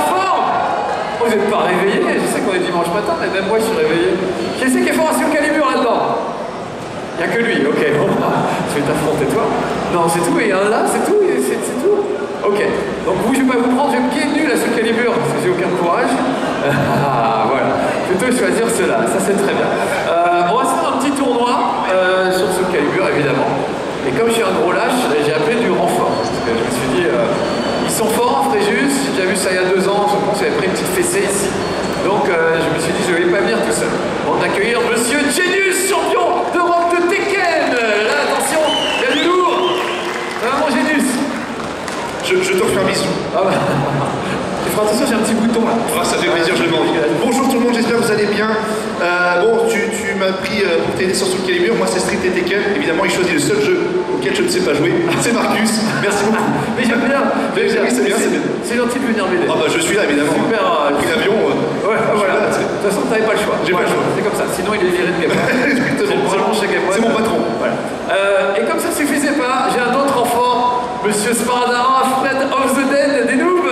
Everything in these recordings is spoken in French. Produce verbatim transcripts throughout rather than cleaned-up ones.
forme? Oh, vous n'êtes pas réveillé? Je sais qu'on est dimanche matin, mais même moi je suis réveillé. Qui c'est qui est fort à Soul Calibur là-dedans? Il n'y a que lui, ok. Bon, je vais t'affronter toi. Non, c'est tout, il y en a là, c'est tout, c'est tout. Ok, donc vous, je ne vais pas vous prendre, je vais me qui est nul à Soul Calibur, parce que j'ai aucun courage. Ah, voilà. Plutôt choisir cela, ça c'est très bien. Euh, on va se faire un petit tournoi euh, sur Soul Calibur, évidemment. Et comme je suis un gros lâche, j'ai appelé du renfort. Parce que je me suis dit, euh, ils sont forts, Fréjus. J'ai déjà vu ça il y a deux ans, je pense que j'avais pris une petite fessée ici. Donc euh, je me suis dit, je ne vais pas venir tout seul. On va accueillir Monsieur Genius, champion d'Europe de Tekken. Là, attention, il y a du lourd. Ça va mon Genius? Je, je te refais un bisou. Ah bah. Tu feras attention, j'ai un petit bouton là. Ah, ça fait plaisir, je le mange. Bonjour tout le monde, j'espère que vous allez bien. Euh, bon, tu, tu m'as pris euh, pour t'aider sur Soul Calibur. Moi, c'est Street et Tekken. Évidemment, il choisit le seul jeu auquel je ne sais pas jouer. C'est Marcus. Merci beaucoup. Mais j'aime bien. Oui, c'est bien, c'est bien. C'est gentil de venir m'aider. Ah bah, je suis là, évidemment. Super. J'ai pris l'avion. Euh, ouais, voilà. De toute façon, t'avais pas le choix. J'ai pas le choix. C'est comme ça. Sinon, il est viré de Game One. C'est mon patron. Voilà. Euh, et comme ça suffisait pas, j'ai un autre enfant, Monsieur Sparadara, Fred of the Dead des Noobs.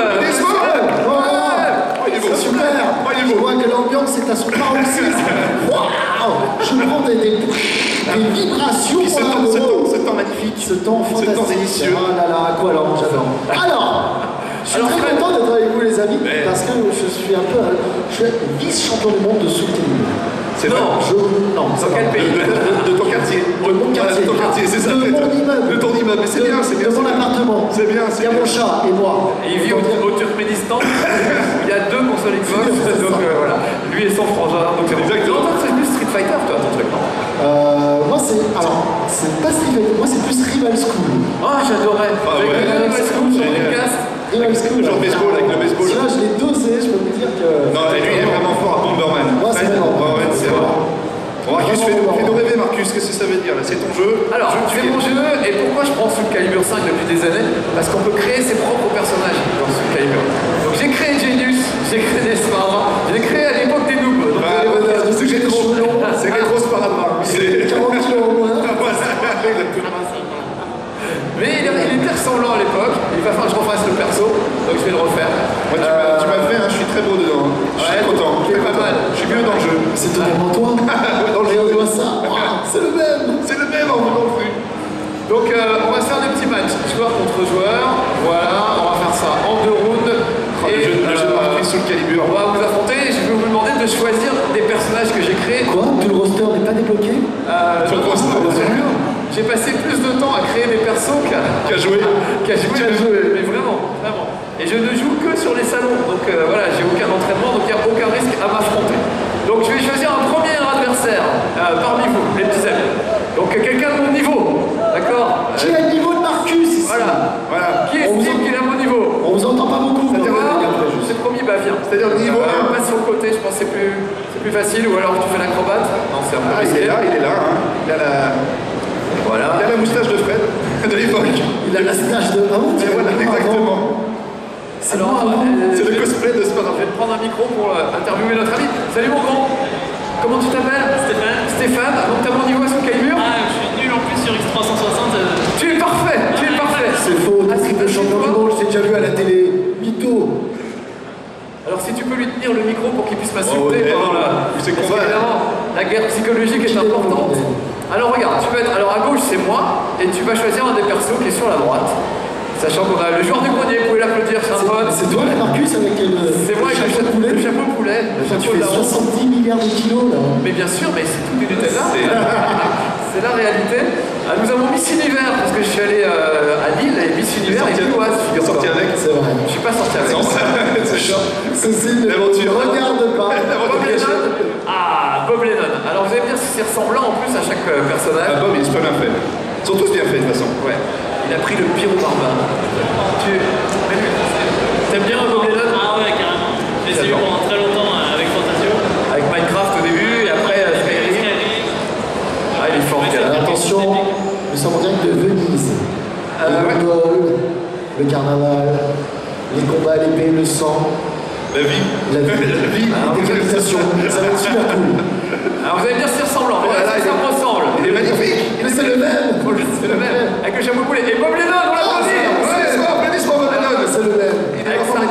C'est super. Je vois que l'ambiance est à son paroxysme. Waouh. Je prends des, des, des vibrations. Ce temps, ce temps, ce temps magnifique. Ce temps fantastique. Ce temps délicieux. Ah là là, quoi alors, j'adore. Alors, je suis Alors, très Fred... content d'être avec vous les amis, mais... parce que je suis un peu, je suis vice-champion du monde de Soul Calibur. C'est vrai. Je... Non, dans quel pays? De, de, de, de ton quartier. De mon quartier. De ton quartier, c'est ça. De mon immeuble. De ton immeuble, mais c'est bien, c'est bien. De mon appartement. C'est bien, c'est bien. Il y a mon chat et moi. Et il vit au, au Turkménistan. Il y a deux consoles Xbox, donc euh, voilà. Lui et son frangin. Donc c'est exactement. Toi, c'est plus Street Fighter, toi, ton truc, non? Euh, moi, c'est. Alors, c'est pas Street Fighter, moi, c'est plus Rival School. Ah, j'adorais. Ah ouais. Rival School sur le cast. Rival School. Genre le baseball, avec le baseball. Celui-là, je l'ai dosé, je peux vous dire que. Non, et lui, il est vraiment fort à Bomberman. Moi, c'est vraiment. Bomberman, c'est vraiment. Bon, Marcus, fais-nous fais rêver, Marcus, qu'est-ce que ça veut dire? C'est ton jeu? Alors, je fais mon jeu, et pourquoi je prends Soul Calibur cinq depuis des années? Parce qu'on peut créer ses propres personnages dans Soul Calibur. Donc j'ai créé Genius, j'ai créé Desmara, j'ai créé à l'époque des noobs. Ah, ouais, c'est rétro, c'est rétro Sparadara. C'est quarante kilos au moins. Mais il, il était ressemblant à l'époque, il va falloir que je refasse le perso, donc je vais le refaire. Moi, tu euh... m'as fait, hein, je suis très beau dedans. Hein. Je suis ouais, content, c'est pas mal. Je suis mieux dans le jeu. C'est totalement toi. Dans le jeu, on voit ça. C'est le même. C'est le même en dans le flux. Donc euh, on va se faire des petits matchs, joueur contre joueur. Voilà, on va faire ça en deux rounds. Oh, et le jeu, le jeu de Marcus Soul Calibur. On va vous affronter et je vais vous demander de choisir des personnages que j'ai créés. Quoi? Tout le roster n'est pas débloqué? Euh, Tout le roster. J'ai passé plus de temps à créer des persos qu'à Qu'à jouer. Qu'à jouer, Qu'à jouer. mais vraiment, vraiment. Et je ne joue que sur les salons, donc euh, voilà, j'ai aucun entraînement, donc il n'y a aucun risque à m'affronter. Donc je vais choisir un premier adversaire euh, parmi vous, les petits amis. Donc euh, quelqu'un de mon niveau, d'accord? Qui a le niveau de Marcus ici? Voilà, Voilà. Qui On estime vous en- qu'il a mon niveau? On vous entend pas beaucoup. C'est-à-dire, vous, les gars. c'est le premier, bah viens. C'est-à-dire le niveau Euh, un. passe sur le côté, je pense que c'est plus, c'est plus facile, ou alors tu fais l'acrobate. Non, c'est un peu Ah, il risqué. est là, il est là. Hein. Il a la... Voilà. Il a la moustache de Fred, de l'époque. Il a la stage de. Ah bon, Et voilà, exactement. C'est Alors, moi avant. euh, C'est je le vais- cosplay de Sparadara. Je vais te prendre un micro pour euh, interviewer notre ami. Salut mon grand. Comment tu t'appelles? Stéphane. Stéphane. Donc t'as mon niveau à Soul Calibur? Ah, je suis nul en plus sur X trois cent soixante. euh, Tu es parfait, tu es parfait. C'est faux, Ah, t'es c'est triple champion du monde, je t'ai déjà vu à la télé. Mytho. Alors si tu peux lui tenir le micro pour qu'il puisse Oh, m'insulter ouais, pendant ouais, la... ouais. C'est Parce combat. qu'évidemment, la guerre psychologique est Qui est importante. bon, Alors regarde, tu vas être... Alors à gauche c'est moi, et tu vas choisir un des persos qui est sur la droite. Sachant qu'on a le joueur du grenier, vous pouvez l'applaudir, c'est un pote. C'est toi, Marcus, avec le. C'est moi avec le chapeau chapeau poulet. le chapeau poulet. Le Tu chapeau fais de la honte. soixante-dix milliards de kilos là. Mais bien sûr, mais c'est tout du Nutella. C'est la réalité. Ah, nous avons Miss Univers, parce que je suis allé euh, à Lille, et Miss Univers est lilloise, Il est figure-toi. sorti avec. C'est vrai. Je suis pas sorti avec. Non, c'est ça. Ceci ne L'aventure. regarde pas. Bob Lennon. Ah, Bob Lennon. Alors vous allez me dire si c'est ressemblant en plus à chaque euh, personnage. Ah, Bob, il est super bien fait. Ils sont tous bien faits de toute façon. Ouais. Il a pris le pyro barbare. Tu t'aimes bien Bob Lennon? Ah ouais, carrément. J'ai essayé D'accord. pendant très longtemps euh, avec Fantasio. Avec Minecraft au début et après euh, Skyrim. Skyrim. Ah, il est fort. Ouais, ce gars-là. Attention, nous sommes en direct de Venise. Euh, le ouais. football, le carnaval, les combats à l'épée, le sang, La vie. la vie, La vie. la décapitation. Ça va être super cool. Alors vous allez me dire si c'est ressemblant. Mais Ouais, là, là, ça il me ressemble. Il est magnifique. Mais c'est le même. C'est le même. Avec le chapeau poulet. Et Bob Lennon, on l'a Ah, pas dit. c'est- Ouais, c'est bon, applaudissements, Bob Lennon. C'est le même. Avec ça, magnifique. Je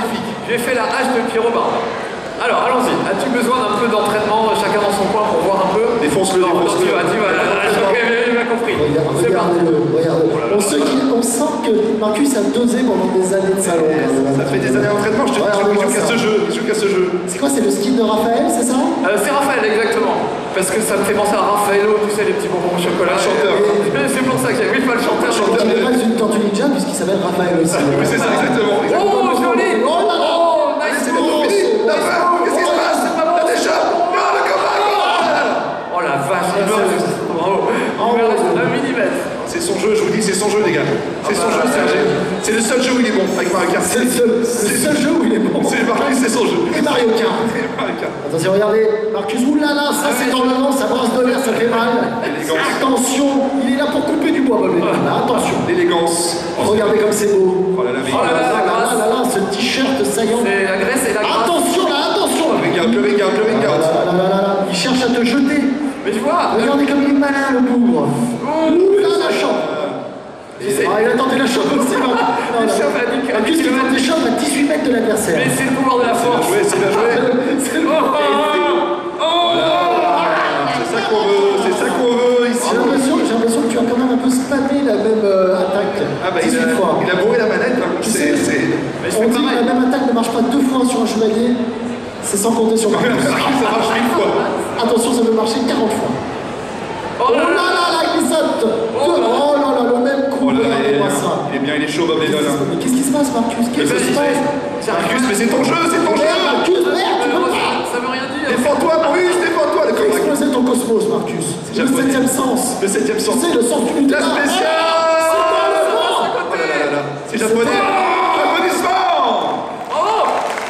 lui ai fait la hache de Pierrot Barbe. Alors, allons-y. As-tu besoin d'un peu d'entraînement, chacun dans son coin, pour voir un peu? Défonce-le, défonce-le. Tu vas, tu vas, il m'a compris. Regarde, regardez-le, regardez-le. On, sait qu'il- on sent que Marcus a dosé pendant des années de salon. Ça fait des années d'entraînement, je te Ouais, dis, je regarde joue qu'à ça. ce jeu, je joue qu'à ce jeu. C'est quoi, c'est le skin de Raphaël, c'est ça? Euh, c'est Raphaël, exactement. Parce que ça me fait penser à Raffaello, tu sais, les petits bonbons au chocolat. Un chanteur. Et- C'est pour ça qu'il y a, oui, pas le chanteur. chanteur. Il est pas une tortue ninja puisqu'il s'appelle Raphaël aussi. Oui, c'est ça, exactement. exactement. Oh, joli! Oh là là! Oh, nice! C'est bon, fini. La fin, qu'est-ce qui se passe? C'est pas bon. La déchappe. Non, le combat. Oh la vache, il meurt. Bravo. Oh, Il meurt ouais. d'un millimètre. C'est son jeu, je vous dis, c'est son jeu, les gars. C'est son Ah bah, jeu, c'est un ouais. jeu. C'est le seul jeu où il est bon avec Mario Kart. C'est le seul, c'est le seul jeu où il est bon. C'est Marcus, c'est son jeu. Et Mario Kart. Mario Kart. Attention, regardez, Marcus, oulala, ça c'est dans le vent, ça brasse de l'air, ça fait mal. Élégance. Attention, il est là pour couper du bois, Bob. Là, attention. L'élégance. Regardez comme c'est beau. Oh là là, mais Oh là là. Ah là là là là, ce t-shirt saillant. C'est la graisse et la graisse. Attention là, attention. regarde, le regarde, le Ah regarde. là là là là là, il cherche à te jeter. Mais tu vois, Regardez comme il est malin, le bougre. Ouh là, la chambre. c'est- Ah, il a tenté la chambre aussi. Non, non, Le non. champ a dit que- Marcus, il tente les chambres à dix-huit mètres de l'adversaire. mais c'est le pouvoir de la force. Ouais, c'est bien joué. C'est le- Oh, oh, oh. C'est ça qu'on veut, c'est ça qu'on veut ici. J'ai l'impression, j'ai l'impression que tu as quand même un peu spammé la même euh, attaque. Ah bah il dix-huit a, fois. il a bourré la manette. Hein. Tu C'est, sais, c'est... Mais je on fais dit que pareil. la même attaque ne marche pas deux fois sur un chevalier, c'est sans compter sur Marcus. Ça marche mille fois. Attention, ça peut marcher quarante fois. Oh Oh là là là. là là, il saute. Oh là là. Oh là là, le même coup. Oh là là, il est Regardez-moi bien. ça. Il est bien, il est chaud, Bob Lennon. hein. Mais qu'est-ce qui se passe, Marcus? Qu'est-ce qui se passe? Marcus, mais c'est ton jeu, c'est ton jeu. Merde, Marcus, merde, tu peux pas. Ça veut rien dire. Défends-toi, Bruce, défends-toi. Le Fais exploser ton cosmos, Marcus. Le japonais. septième sens. Le septième Tu sens. sais, le sens du La Nutella. spéciale. C'est pas le vent. Oh là là là là. C'est japonais. Applaudissements. Oh.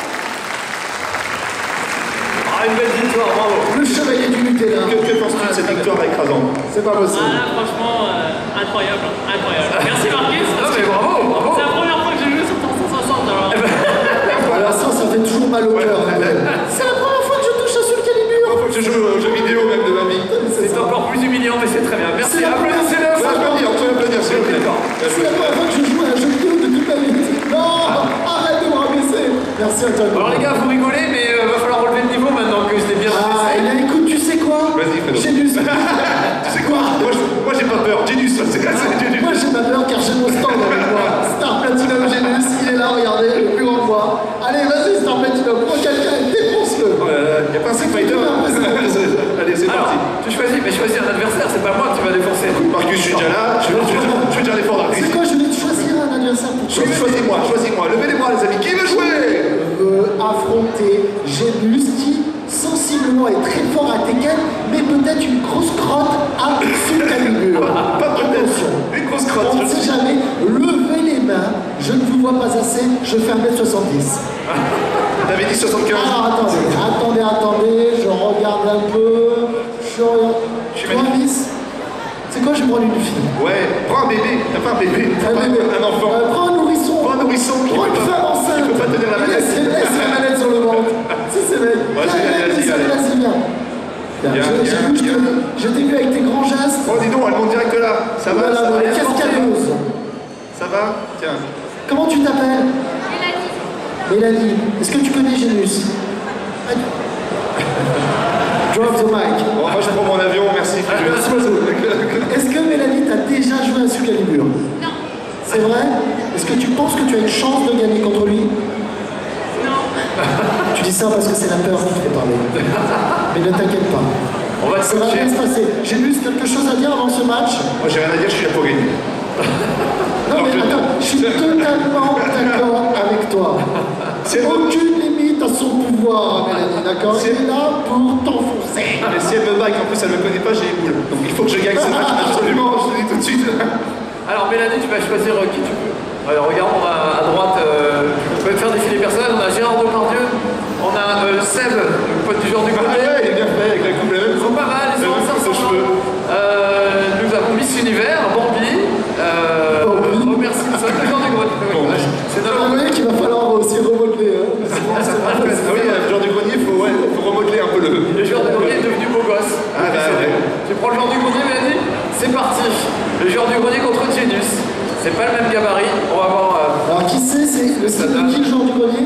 Ah, une belle victoire, bravo. Le chevalier du Nutella. Que, que penses-tu de cette victoire écrasante? C'est pas Ah possible. là, franchement, euh, incroyable, incroyable. Merci Marcus. Non parce mais que bravo, bravo. C'est la première fois que j'ai joué sur ton cent soixante alors. Voilà, ça, ça fait toujours mal au cœur. C'est la première fois que je touche à Soul Calibur. Faut que je joue aux jeux vidéo même de ma vie. C'est encore plus humiliant, mais c'est très bien. Merci. C'est la première Applaudissez-le. Ouais, applaudir, on peut applaudir, s'il vous plaît. D'accord. C'est la première fois que je joue à un jeu vidéo de toute ma vie. Non, arrête de me rabaisser. Merci à toi. Alors les gars, vous rigolez, mais euh, va falloir relever le niveau maintenant que je l'ai bien Ah, dressé. et là, écoute, tu sais quoi? Vas-y, Fredo. Génus. Tu sais quoi? Moi, je- moi j'ai pas peur. Genius, c'est c'est Genius. Moi, j'ai pas peur car j'ai mon stand avec moi. Star Platinum Génus, il est là, regardez, le plus grand de moi. Allez, vas-y, Star Platinum, prends quelqu'un et défonce-le. Oh là là, y a pas un Street Fighter. Allez, c'est Alors, parti. tu choisis, mais choisis un adversaire, c'est pas moi que tu vas défoncer. Marcus, je suis déjà là. Je vais, je vais- je vais déjà les fordre. C'est quoi, je vais te choisir un adversaire pour toi. Choisis-moi, choisis-moi. Levez les bras, les amis. Qui veut jouer? veut affronter Génus qui sensiblement est très fort à Tekken, mais peut-être une grosse crotte à Soul Calibur. Pas peut-être. Attention. Une grosse crotte. On ne sait jamais, levez les mains, je ne vous vois pas assez, je fais un mètre soixante-dix. T'avais dit soixante-quinze. Alors attendez, attendez, attendez, je regarde un peu, je regarde. Je suis Trois magnifique. vis. C'est quoi, je vais prendre une fille. Ouais, prends un bébé. T'as pas un bébé. T'as Un pas bébé. un enfant. Euh, prends un nourrisson. Prends un nourrisson qui Prends peut une pas- femme enceinte. qui peut pas tenir la manette. Laisse, laisse la manette sur le ventre. Si c'est vrai. Ouais, c'est bien, Allez, vas-y, allez, allez. vas-y, viens. Viens, Viens, j'ai- viens, j'ai vu, je viens. te- je t'ai vu avec tes grands gestes. Oh, dis donc, elle monte direct là. Ça va, Voilà, ça va. voilà, Allez, cascadeuse. Ça va? Tiens. Comment tu t'appelles? Mélanie. Est-ce que tu connais Génus? Ah, tu- Drop the mic. Bon, moi, je prends mon avion, merci. Merci, oiseau. Est-ce que Mélanie t'a déjà joué à Soul Calibur? Non. C'est vrai? Est-ce que tu penses que tu as une chance de gagner contre lui? Non. Tu dis ça parce que c'est la peur qui te fait parler. Mais ne t'inquiète pas. On va te Ça va coacher. bien se passer. J'ai juste quelque chose à dire avant ce match. Moi, j'ai rien à dire, je suis là pour gagner. Non mais attends, je suis totalement d'accord avec toi. C'est Aucune limite à son pouvoir, Mélanie, d'accord? C'est- Il est là pour t'enfoncer. Mais si elle me bat et qu'en plus elle me connaît pas, j'ai les boules. Donc il faut que je gagne ce match absolument, je te dis tout de suite. Alors Mélanie, tu vas choisir euh, qui tu veux. Alors regarde, on a à droite, euh, tu peux faire défiler personne, on a Gérard Depardieu, on a euh, Seb, le pote du genre du Ah côté. ouais, il est bien fait avec la coupe la même. Ils sont pas mal, ils sont La même assez coupe de ressemblants. cheveux. Euh, nous avons Miss Univers, Bambi, euh, Bambi. Robert Simpson, le genre du grenier. C'est Vous notre... voyez qu'il va falloir aussi remodeler. Hein. C'est bon, c'est bon. Ah oui, le genre du grenier, il faut, ouais, faut remodeler un peu le. Le joueur du grenier est devenu beau gosse. Ah bah ouais. Tu prends le joueur du grenier, Mélanie? C'est parti. Le joueur du grenier contre Genius. C'est pas le même gabarit. On va voir. euh, Alors qui c'est? C'est le style de qui, le genre du grenier?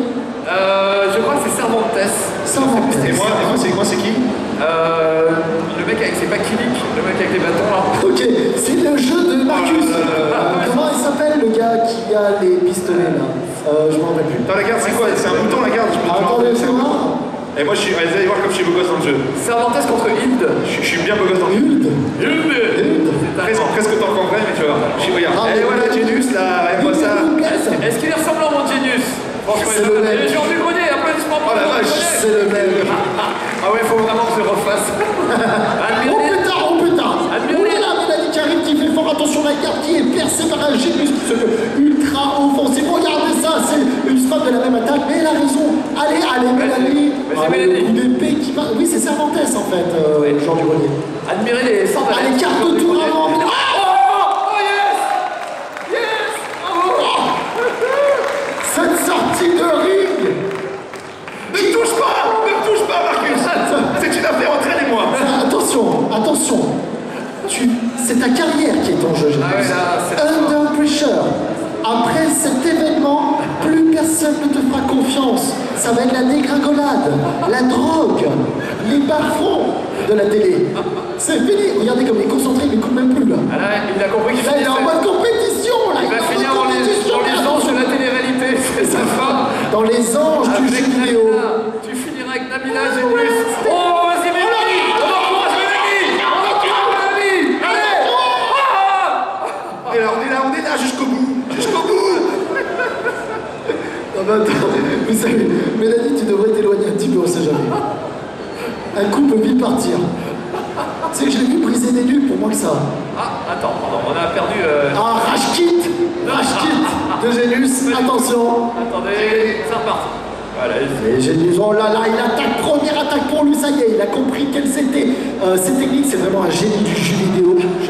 Euh, je crois que c'est Cervantes. Cervantes. Et moi, et moi, c'est moi, c'est qui? Euh, le mec avec, c'est pas Kilik, le mec avec les bâtons là. Ok, c'est le jeu de Marcus. Euh, Comment il s'appelle le gars qui a les pistolets là euh, Je m'en rappelle plus. Attends, la garde, c'est quoi? C'est un bouton, la garde? Je me Ah, demande. attendez, c'est moi. Et moi, je suis. Allez, vous allez voir comme je suis beau gosse dans le jeu. Cervantes contre Hilde. Je, suis- je suis bien beau gosse dans le jeu. Hilde. Hilde. C'est Presque, allemand. presque autant qu'en vrai, mais tu vois. Je suis, regarde. Ah, Et mais- voilà, Genius, là, regarde-moi ça. Est-ce qu'il est ressemblant mon Genius? Franchement, C'est le même. Les gens du grenier, applaudissements pour Oh la les gens du vache, grenier. C'est le même. Ah ouais, faut vraiment que je le refasse. Oh Admirez- putain, oh putain. Admirez- Oh là là, Mélanie qui arrive, qui fait fort attention, la carte qui est percée par un Genius, ce jeu ultra offensif. Regardez ça, c'est une spam de la même attaque, mais elle a raison. Allez, allez, Mélanie. Vas-y, Ah, Mélanie. le coup d'épée qui va. Oui, c'est Cervantes en fait, euh, le genre du grenier. Admirez les cent Allez, carte de tour avant. Oh, oh yes. Yes. Bravo. Cette sortie de ring. Ne me touche pas! Ne me touche pas, Marcus! C'est une affaire entre elle et moi! Attention, attention. Tu, c'est ta carrière qui est en jeu, Ah ouais, Genius. là, c'est Under pressure. Après cet événement, plus personne ne te fera confiance. Ça va être la dégringolade, la drogue, les bas-fonds de la télé. C'est fini. Regardez comme il est concentré, il ne coupe même plus là. Ah là, il a compris qu'il Là, il est en finissait. mode compétition. Là, Il va est en finir mode dans les, compétition. dans les anges de la télé-réalité, c'est sa fin. Dans les anges du jeu Avec vidéo. Nabila. Tu finiras avec Nabila, Genius. Oh, vas-y, Mélanie. On encourage Mélanie. On encourage Mélanie. Allez. Ah. Et là, on est là, on est là jusqu'au bout! Jusqu'au bout! Non, mais attends, vous savez, Mélanie, tu devrais t'éloigner un petit peu, on sait jamais. Un coup peut vite partir. Tu sais que je l'ai vu briser des nuques pour moi que ça. Ah, attends, pardon, on a perdu. Euh... Ah, Rashkit Rashkit de Genius, attention. Attendez, ça repart. Voilà, il- Et Genius, oh là là, il attaque, première attaque pour lui, ça y est, il a compris quelles c'était euh, ces techniques, c'est vraiment un génie du jeu vidéo. Je,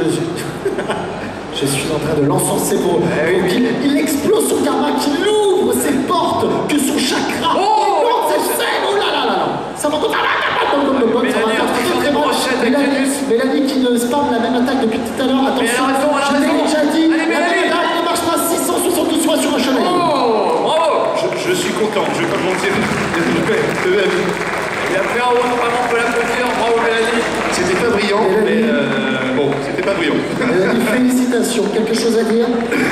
je, je suis en train de l'enfoncer pour... Eh oui, pour qu'il- oui. il explose son karma, qu'il ouvre ses portes, que son chakra... Oh, il ouvre ses scènes, oh là là là là. Ça va continuer. Ça va Mélanie, faire on très fait très une mal. brochette avec Mélanie, Genius. Mélanie qui ne spam la même attaque depuis tout à l'heure, attention. elle a raison, elle a je l'ai raison. déjà dit, Allez, la Mélanie. même attaque ne marche pas six cent soixante-douze fois sur un chemin. Oh, bravo. Je, je suis content, je vais pas me mentir. Il a fait un haut, vraiment, on peut l'applaudir. Bravo, Mélanie. C'était pas brillant, mais euh, bon, c'était pas brillant. Mélanie, félicitations. Quelque chose à dire?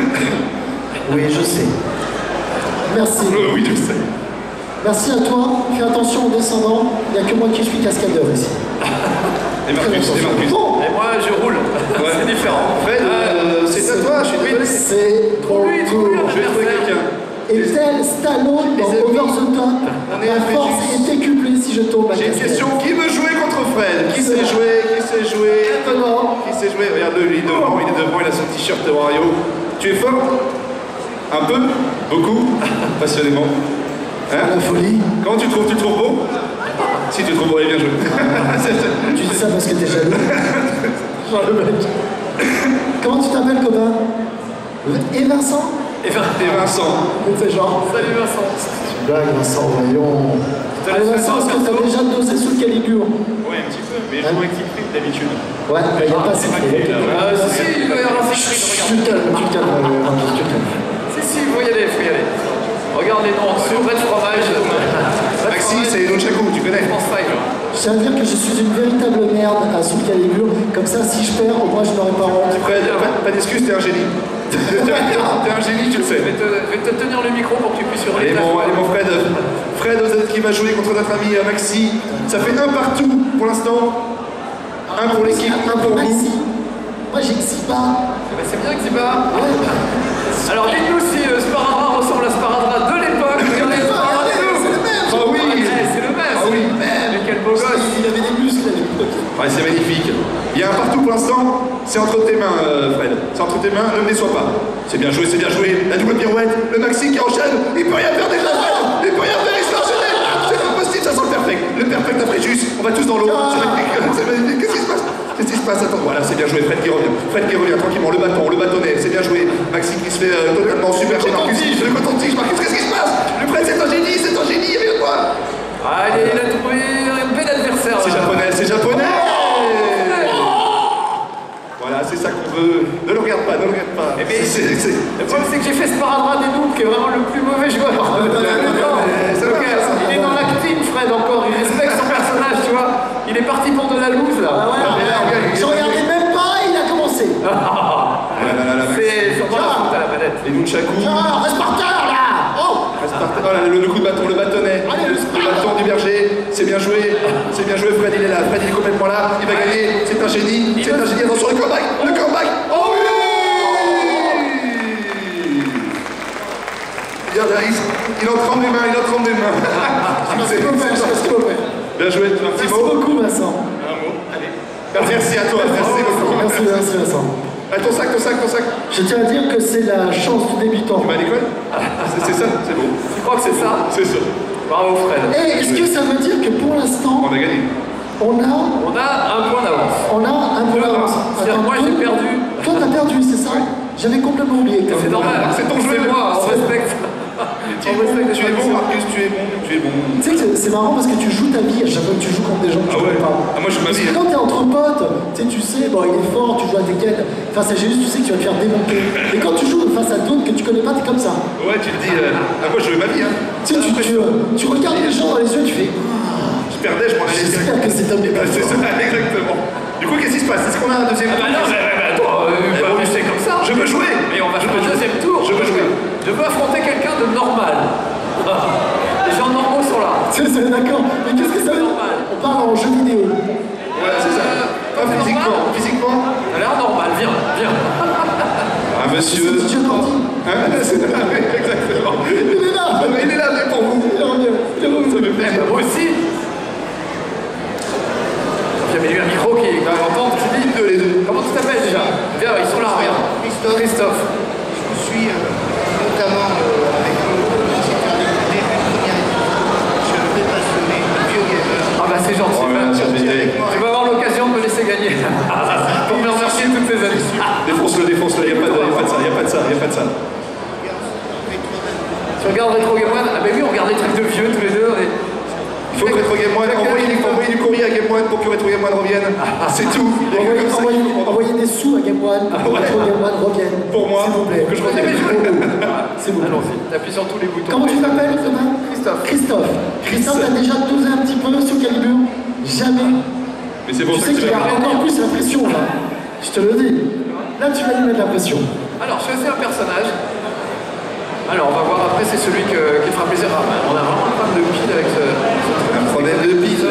Oui, je sais. Merci. Euh, oui, je sais. Merci à toi. Fais attention en descendant. Il n'y a que moi qui suis cascadeur ici. Et Marcus, et Marcus. Bon, Et moi, je roule. C'est différent. Fred, euh, c'est à toi, je suis désolé. c'est ton Lui, tour. lui, Je vais trouver quelqu'un. Et tel Stallone dans Les amis, Over the Top, on est la à force Vénus. est décuplée si je tombe à J'ai une cascade. question, qui veut jouer contre Fred? Qui C'est sait bon. jouer? Qui sait jouer? Maintenant, Qui sait jouer? Regarde-le, il est devant, il est devant, il a son t-shirt de Wario. Tu es fort? Un peu? Beaucoup? Passionnément. Hein? la folie. Comment tu te trouves? Tu te trouves beau? Si tu te trouves beau, allez bien joué. Tu dis ça parce que t'es jaloux. Genre le mec. Comment tu t'appelles, copain? Et Vincent? Et ben, Et Vincent. C'est genre. salut Vincent. Tu blagues, Vincent, voyons. T'as Allez, laissé Vincent, est-ce que Vincent? t'as déjà dosé sous le Calibur? Oui, un petit peu, mais je joue avec Siegfried d'habitude. Ouais, bah, il n'y a pas si. Ah, si, si, il doit y avoir un secret, Tu regarde. te calmes, tu te calmes, euh, Marcus, tu te calmes. Si, si, il faut y aller, il faut y aller. Regarde les noms en dessous, Red Fromage. Maxi, c'est Nunchaku, tu connais? France five. Je tiens à dire que je suis une véritable merde à Soul Calibur. Comme ça, si je perds, au moins je n'aurai pas honte. Fred, pas, pas d'excuses, t'es un génie. T'es un génie, tu le sais. Je vais te, je vais te tenir le micro pour que tu puisses hurler. Allez ta mon, voix. allez mon Fred, Fred Ozet qui va jouer contre notre ami euh, Maxi. Ça fait un partout pour l'instant. Un pour l'équipe, un pour nous. Maxi. Moi, j'ai Xiba. Eh ben, c'est bien, Xiba. Alors dites-nous si euh, Sparadrap ressemble à Sparadrap de l'époque. Regardez, Sparadrap de nous. C'est le même. Ah oui. Eh, c'est le même. Ah oui. c'est le même. Mais quel beau gosse. Il avait des muscles à l'époque. Ouais, c'est magnifique. Il y a un partout pour l'instant. C'est entre tes mains, euh, Fred. C'est entre tes mains, ne me déçois pas. C'est bien joué, c'est bien joué. La double pirouette, le Maxi qui enchaîne. Il peut rien faire déjà, Fred. Il peut rien faire, il se fait enchaîner. C'est pas possible, ça sent le perfect. Le perfect après juste. On va tous dans l'eau. C'est magnifique. C'est magnifique. Qu'est-ce qui se passe? Qu'est-ce qui se passe? Attends, voilà, c'est bien joué. Fred qui revient. Fred qui revient tranquillement. Le bâton, le bâtonnet. C'est bien joué. Maxi qui se fait euh, totalement super chez Marcus. Le coton-tige, Marcus, qu'est-ce qui se passe? Le Fred, c'est un génie, c'est un génie. Regarde moi. Allez, il a trouvé un bel adversaire. C'est là. japonais, c'est japonais. Voilà, c'est ça qu'on veut. De Ne le regarde pas, ne le regarde pas. Eh mais- C'est- c'est- Le problème, c'est que j'ai fait ce paradra des noobs qui est vraiment le plus mauvais joueur. non, non, mais ça va, Donc, ça il est dans l'acting, Fred, encore. Il respecte son personnage, tu vois. Il est parti pour de la loose, là. Ah ouais, mais là, regarde, je regardais même pas, il a commencé. Ah là là là, C'est sûrement la faute à la manette. Et Nunchaku. Ah, reste par terre là. Oh, Reste par terre. Oh là, le, le coup de bâton, le bâtonnet. Allez, le, le le bâton du berger. C'est bien joué. C'est bien joué, Fred, il est là. Fred, il est complètement là. Il va gagner. C'est un génie. C'est un génie. Attention, le comeback. Le comeback. Oh oui. Regarde, il, il en tremble des mains. Il en tremble des mains. merci beaucoup, merci beaucoup. Bien joué. Un petit Merci mot. beaucoup, Vincent. Un mot. Allez. Merci à toi. Merci beaucoup. Merci, merci, Vincent. Ah, ton sac, ton sac, ton sac. Je tiens à dire que c'est la chance du débutant. Tu vas à l'école? C'est c'est ça, c'est bon. Tu crois que c'est ça? C'est ça. Bravo, Fred. Et est-ce que ça veut dire que pour l'instant, On a gagné. on a, On a un point d'avance. on a un peu d'avance? C'est-à-dire, moi, j'ai perdu. Toi, t'as perdu, c'est ça? J'avais complètement oublié. quand C'est même. normal. C'est ton jeu. C'est moi, on respecte. Tu es bon, tu es bon, Marcus, tu es bon, tu es bon. Tu sais que c'est- c'est marrant parce que tu joues ta vie à chaque fois que tu joues contre des gens que tu Ah ouais. connais pas. Ah, moi, je joue ma Parce vie. que quand t'es entre potes, tu sais, tu sais, bon, il est fort, tu joues à Tekken, face à Jésus, tu sais que tu vas te faire démonter. Et quand tu joues face à d'autres que tu connais pas, t'es comme ça. Ouais, tu te dis, euh, ah, moi, je veux ma vie, hein. Tu sais, tu, tu, tu regardes les gens dans les yeux, tu fais Je perdais, je m'en allais j'espère que cet homme est pas C'est ça, fort. exactement. Du coup, qu'est-ce qui se passe? Est-ce qu'on a un deuxième Ah bah non, mais, mais, mais attends, euh, Eh pas bon, rester comme ça. Je veux jouer. Mais on va Je faire veux le jouer. deuxième tour. Je veux jouer. Je veux affronter quelqu'un de normal. Les gens normaux sont là. C'est c'est d'accord. Mais qu'est-ce que ça veut dire? On parle en jeu vidéo. Ouais, c'est ça. Pas c'est physiquement. normal. Physiquement. Ça a l'air normal, viens, viens. Ah, monsieur. C'est DJ Cordy. Hein, c'est ça, oui, exactement. Il est là. Il est là, mais pour vous. Il revient. Il revient. Ça me fait Eh plaisir. ben, moi aussi. J'avais eu un micro qui est quand même entendre. Je dis, De les deux. comment tu t'appelles déjà? Viens, ils sont là, regarde. Christophe. Christophe. Je suis euh, notamment euh, avec le secteur des début de première édition. Je suis un vrai passionné de vieux gamer. Ah bah c'est gentil. Oh, bah, merci, tu Eric. vas avoir l'occasion de me laisser gagner. Pour me remercier toutes ces années. Défonce-le, défonce-le. Il n'y a, pas de- y a pas de ça, il n'y a pas de ça, il n'y a pas de ça. Tu regardes Retro Game One? Ah bah oui, on regarde des trucs de vieux tous les deux. Et... Il faut que Retro Game One, envoyez du, envoyez du courrier à Game One pour que Retro Game One revienne. C'est tout. Il y a que Envoyez, comme ça envoyez, qu'il faut. envoyez des sous à Game One pour que Game One revienne. Pour moi, S'il vous plaît. que je revienne. C'est bon. Allons-y, t'appuies sur tous les boutons. Comment tu t'appelles, Thomas? Christophe. Christophe. Christophe, t'as déjà dosé un petit peu sur Calibur? Jamais. Mais c'est pour Tu ça sais que qu'il y tu a encore plus la pression là. Je te le dis. Là, tu vas lui mettre la pression. Alors, choisis un personnage. Alors, on va voir après, c'est celui que- qui fera plaisir. Ah, bah, on a vraiment un problème de pile avec ce, ce truc. Un problème de pile.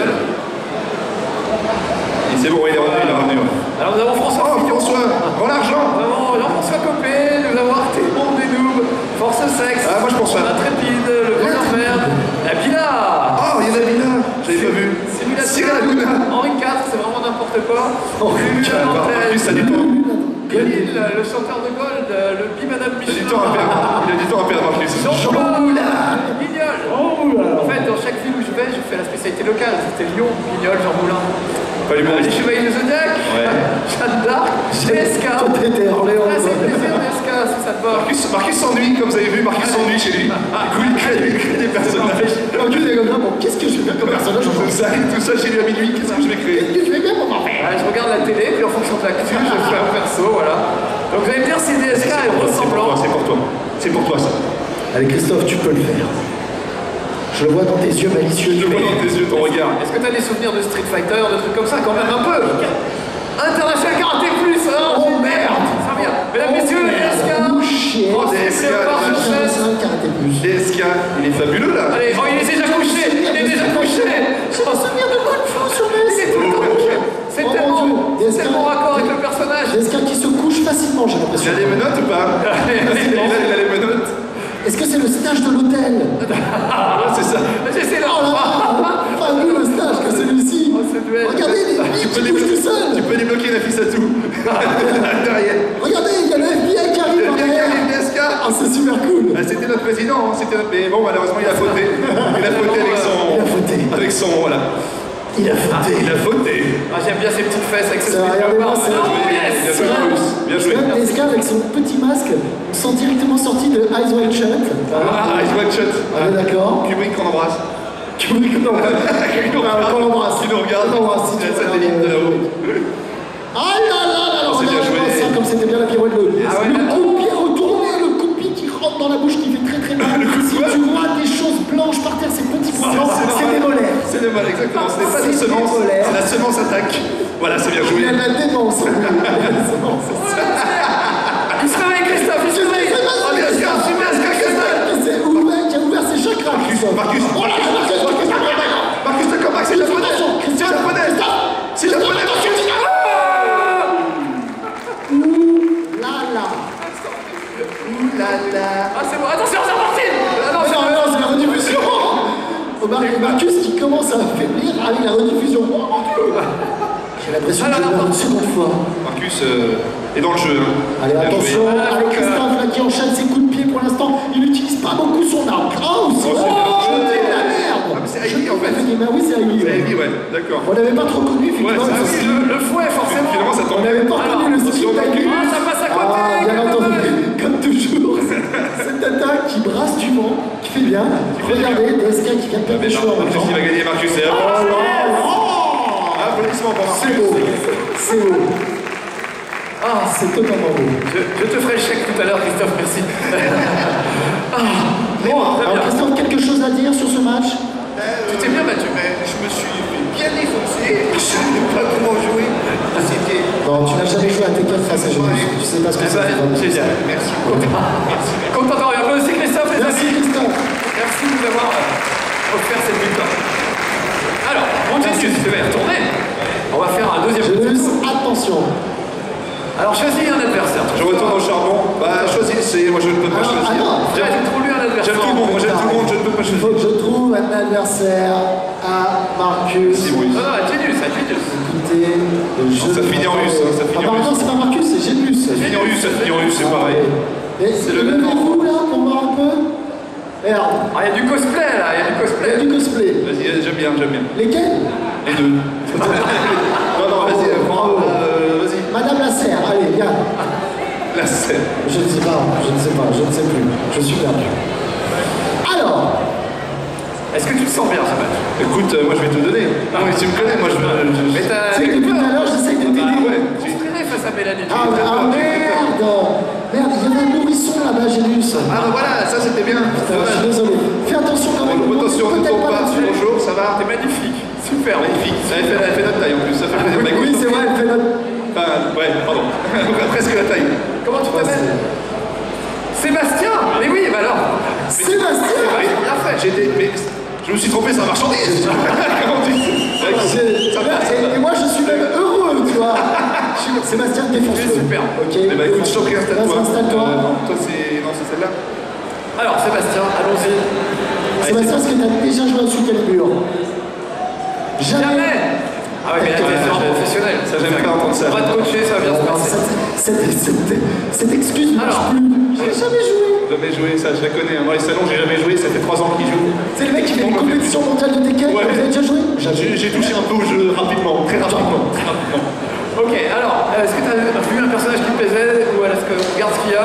Et c'est bon, il est revenu, il est revenu. Alors, nous avons François Oh, Fillon. François, en l'argent. Nous avons Jean-François Copé, nous avons Artémon des Noobs, Force Sexe, Ah, moi, je pense à- Intrépide, le voleur merde, la Villa, Oh, il y en a Villa. J'avais pas vu. Simulateur, Cyril Hanouna. Henri quatre, c'est vraiment n'importe quoi. Henri Lulu quatre, Nantel, En plus, ça dépend. Galil, le chanteur de Gold, le Bi Madame Il a du Michelin. temps à perdre. Il a du temps à perdre, Marcus. Jean Moulin, Guignol. En fait, dans chaque ville où je vais, je fais la spécialité locale. C'était Lyon, Guignol, Jean Moulin. Pas Les l'humoriste. Chevaliers du Zodiac, Ouais. Jeanne d'Arc, D S K. Toi, t'étais Orléans. Ah, c'est plaisir, D S K, si ça te va. Marcus, Marcus s'ennuie, comme vous avez vu, Marcus s'ennuie chez lui. Du coup, il crée, il crée des personnages. Ok, t'es comme ça, bon, qu'est-ce que je vais faire comme personnage Tout ça, tout ça chez lui à minuit, qu'est-ce que je vais créer? Qu'est-ce que je vais faire pour m'en faire? Ah, je regarde la télé, puis en fonction de l'actu, je fais un perso, voilà. Donc vous allez me dire si D S K est C'est pour ressemblant. toi, c'est pour toi. C'est pour toi, ça. Allez, Christophe, tu peux le faire. Je le vois dans tes yeux malicieux. Je le vois dans tes yeux, ton regard. Est-ce que t'as des souvenirs de Street Fighter, de trucs comme ça, quand même un peu? International Karaté Plus, hein? Oh merde! Ça vient. Mesdames, messieurs, D S K. Chier. Oh, D S K, Léopard la sur scène. C'est un karaté plus. D S K, il est fabuleux, là. Allez, oh, il est déjà couché, il est déjà couché. J'ai un souvenir de bonne fou sur Il est le tout le temps couché. C'est Oh, tellement, mon Dieu. c'est tellement raccord avec le personnage. Est-ce qu'un qui se couche facilement, j'ai Il l'impression. a des menottes ou pas? il, a, il a les menottes. Est-ce que c'est le stage de l'hôtel? Ah, c'est ça. J'essaie là. Oh là là! Fabuleux le stage que celui-ci! Oh, ce duel. Regardez, il est Tu peux, il bouge tout débloquer, seul! tu peux débloquer la fille à tout. Derrière. Regardez, il y a le F B I qui arrive Le en bien derrière! qui arrive, D S K. Ah, c'est super cool! Ah, c'était notre président, hein, c'était notre... Mais bon, malheureusement, il a fauté. Il a fauté avec son... Il a fauté. Avec son... Voilà. Il a fauté! Il a fauté. Ah, j'aime bien ces petites fesses avec ce Ça, regardez-moi, c'est- Oh, Bien yes. joué, Marcus. Bien joué. Même D S K avec son petit masque, on sent directement sorti de Eyes Wide Shut. Ah, il one shot. On est d'accord? Kubrick qu'on embrasse. Tu veux qu'on l'embrasse? On l'embrasse. Il nous regarde. On l'embrasse, si Il tu a veux. satellite de là-haut. Ah là là là là! Oh, c'est bien Regardez-moi joué. ça comme c'était bien la pirouette. Le, Ah ouais, le là- coup de pied retourné, le coup de pied qui rentre dans la bouche qui fait très très mal. Si tu vois des choses blanches par terre, ces petits points blancs, c'est des molaires. C'est des molaires, exactement. Ce n'est pas des C'est semences, des molaires. c'est la semence attaque. Voilà, c'est bien Il joué. a de la démence en lui. Il a de la démence. Il se réveille, Christophe, il se réveille. Oh, bien sûr, super, super, Qui s'est ouvert, qui a ouvert ses chakras. Christophe. Marcus, Oh là, Marcus, Marcus, Marcus, Marcus de Cormac, c'est japonais. attention, C'est Christophe, japonais. Christophe. C'est japonais, Marcus. Ouh là là. Ouh là là. Ah, c'est bon, attention, c'est reparti. Ah, non, Mais c'est non, mais non, c'est la rediffusion. Oh, Mar- Marcus qui commence à affaiblir avec la rediffusion. Oh mon Dieu. J'ai l'impression que je vais une seconde fois. Marcus euh, est dans le jeu. Hein. Allez, Bien attention, joué. avec Christophe là qui enchaîne ses coups de pied pour l'instant. Il n'utilise pas beaucoup son arme. Oh, c'est Oh, c'est oh, bien. c'est de la merde. Ah, mais c'est Aïe, en fait. Mais oui, c'est Aïe. Vous avez dit, ouais, d'accord. On n'avait pas trop connu, Ouais, effectivement. ça, le oui, ski. le, le fouet, forcément. Finalement, ça On tombe. n'avait pas Alors, connu le ski attention, d'Aïe. Ah, ça passe à côté. Ah, bien entendu, comme toujours, cette attaque qui brasse du vent, qui fait bien. Regardez, D S K qui vient de perdre Mais des cheveux en même Marcus, temps. il va gagner, Marcus. Et hop. Oh là là. Applaudissements pour C'est beau, Marcus. c'est beau. Ah, c'est totalement beau. Je, je te ferai le chèque tout à l'heure, Christophe, merci. Ah, Bon, très alors bien. Christophe, quelque chose à dire sur ce match? Tu t'es bien battu. Mais je me suis bien défoncé, je ne sais pas comment jouer. C'était. Non, tu n'as jamais joué à Tekken face à Janus. Tu sais pas ce que Eh c'est. ben, génial. Merci. Content d'avoir un peu aussi, Christophe, les Merci amis. Christophe. Merci de nous avoir euh, offert cette victoire. Alors, on continue, tu vas y retourner. On va faire un deuxième Janus, tour. attention. Alors, choisis un adversaire. Je retourne au charbon. Bah, choisissez. Moi, je ne peux pas Ah, choisir. ah non. J'aime trop lui un adversaire. J'aime tout le monde. Moi, j'aime tout le monde. Je ne peux pas Il faut choisir. que je trouve un adversaire à Marcus. Si, oui. Non, non, à Genius, à Genius. Écoutez, le jeu. ça finit en russe, hein, ça finit Ah, en pardon, russe. c'est pas Marcus, c'est Janus. Ça finit en russe, ça finit en russe, c'est pareil. C'est le le même vous là pour voir un peu. Merde, Ah, il y a du cosplay là, il y a du il y a cosplay. du cosplay. Vas-y, j'aime bien, j'aime bien. Lesquels? Les deux. Non, non, vas-y, euh, prends, euh, vas-y. Madame la serre, allez, viens. La scène. Je ne sais pas, je ne sais pas, je ne sais plus. Je suis perdu. Alors, Est-ce que tu te sens bien ce match? Écoute, euh, moi, je vais te donner. Non, mais tu me connais, moi, je veux. je- Mais t'as. c'est que depuis tout à l'heure, j'essaye de Ah, t'aider. ouais. Tu te traînais face à Mélanie. Ah, ah, merde. Merde, il y avait un nourrisson là-bas, Janus. Ah, bah voilà, ça, c'était bien. Putain, je suis désolé. Fais attention quand même. Bon, attention, ne Peut-être tombe pas. là-dessus. Bonjour, ça va? T'es magnifique. Super. Magnifique. Elle fait, elle fait notre taille en plus, ça fait plaisir. Oui, Bah, oui, écoute, c'est vrai, elle fait notre. Enfin, ouais, pardon. Presque la taille. Comment tu t'appelles? Sébastien. Mais oui, bah alors. Sébastien. Ouais, bien fait. J'ai des. Mais je me suis trompé, c'est un marchandise. Comment tu dis? C'est- Ça va, ça Et, va. et moi je suis même heureux, tu vois. Je suis- Sébastien, défonce-le. C'est super. Ok. Eh ben écoute, je t'en prie, installe-toi. Vas-y, installe-toi. Euh, non, toi c'est. Non, c'est celle-là. Alors, Sébastien, allons-y. Sébastien, est-ce que tu as déjà joué à Soul Calibur? Jamais. Ah ouais, mais là, t'es Ouais, un j'ai- professionnel. ça, j'aime pas entendre ça. On va te coacher, ça va bien se Alors, passer. cette, cette, cette, cette excuse ne marche Alors. plus. J'ai jamais joué. Jamais joué, ça, je la connais. Moi, les salons, j'ai jamais joué, ça fait trois ans qu'il joue. C'est le mec qui fait une compétition mondiale de Tekken. Ouais. Vous avez déjà joué? J'ai j'ai touché un peu au jeu rapidement, très rapidement. Très rapidement. Ok, alors, euh, est-ce que tu as vu un personnage qui te plaisait ou est-ce que regarde ce qu'il y a?